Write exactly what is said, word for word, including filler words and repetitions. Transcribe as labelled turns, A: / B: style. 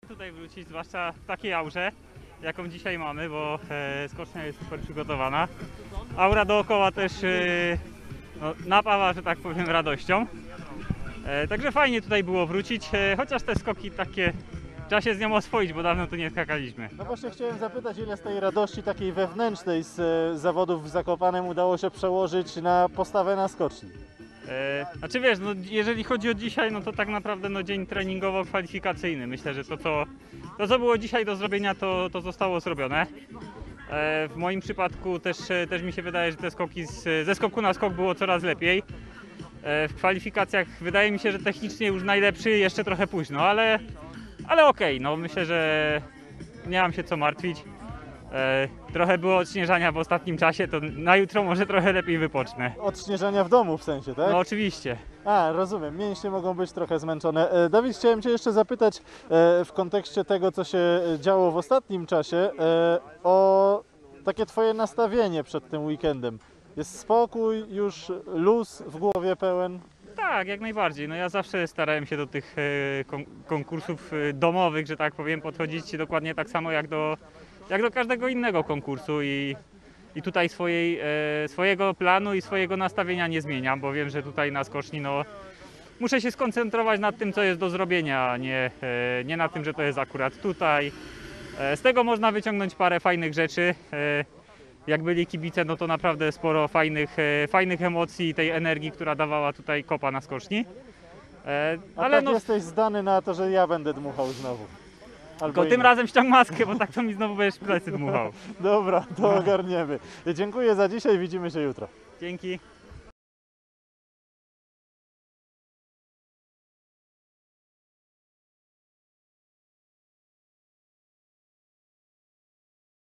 A: Tutaj wrócić, zwłaszcza w takiej aurze, jaką dzisiaj mamy, bo e, skocznia jest super przygotowana. Aura dookoła też e, no, napawa, że tak powiem, radością. E, także fajnie tutaj było wrócić, e, chociaż te skoki takie trzeba się z nią oswoić, bo dawno tu nie skakaliśmy.
B: No właśnie chciałem zapytać, ile z tej radości takiej wewnętrznej z e, zawodów w Zakopanem udało się przełożyć na postawę na skoczni?
A: E, znaczy wiesz, no, jeżeli chodzi o dzisiaj, no to tak naprawdę no, dzień treningowo-kwalifikacyjny. Myślę, że to co, to co było dzisiaj do zrobienia, to, to zostało zrobione. E, w moim przypadku też, też mi się wydaje, że te skoki z, ze skoku na skok było coraz lepiej. E, w kwalifikacjach wydaje mi się, że technicznie już najlepszy, jeszcze trochę późno, ale, ale okej, okay, no myślę, że nie mam się co martwić. E, trochę było odśnieżania w ostatnim czasie, to na jutro może trochę lepiej wypocznę.
B: Odśnieżania w domu w sensie, tak?
A: No oczywiście.
B: A, rozumiem, mięśnie mogą być trochę zmęczone. E, Dawid, chciałem Cię jeszcze zapytać e, w kontekście tego, co się działo w ostatnim czasie, e, o takie Twoje nastawienie przed tym weekendem. Jest spokój, już luz w głowie pełen?
A: Tak, jak najbardziej. No ja zawsze starałem się do tych e, kon konkursów e, domowych, że tak powiem, podchodzić dokładnie tak samo jak do, jak do każdego innego konkursu i, i tutaj swojej, e, swojego planu i swojego nastawienia nie zmieniam, bo wiem, że tutaj na skoczni no, muszę się skoncentrować nad tym, co jest do zrobienia, a nie, e, nie na tym, że to jest akurat tutaj. E, z tego można wyciągnąć parę fajnych rzeczy. E, Jak byli kibice, no to naprawdę sporo fajnych, e, fajnych emocji i tej energii, która dawała tutaj kopa na skoczni. E,
B: A
A: ale
B: tak
A: no,
B: jesteś zdany na to, że ja będę dmuchał znowu? Albo
A: tylko tym
B: inny.
A: razem ściąg maskę, bo tak to mi znowu będziesz plecy dmuchał.
B: Dobra, to ogarniemy. Dziękuję za dzisiaj, widzimy się jutro.
A: Dzięki.